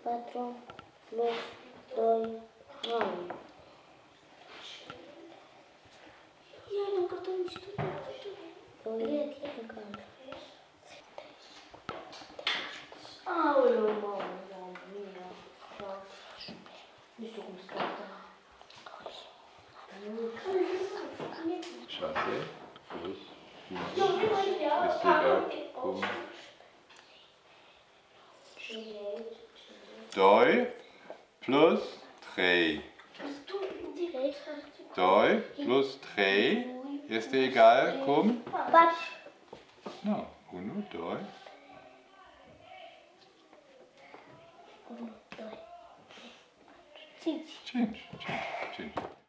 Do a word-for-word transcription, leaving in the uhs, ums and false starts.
patru plus doi, nouă. Ia, am încă niște doi egal. Aoleu, mamă, mamă, mia. Nu știu cum scoate. șase plus cinci este egal cum doi plus trei. doi plus trei este egal cum? patru. Nu, unu, doi. unu, doi, cinci. cinci. cinci. cinci.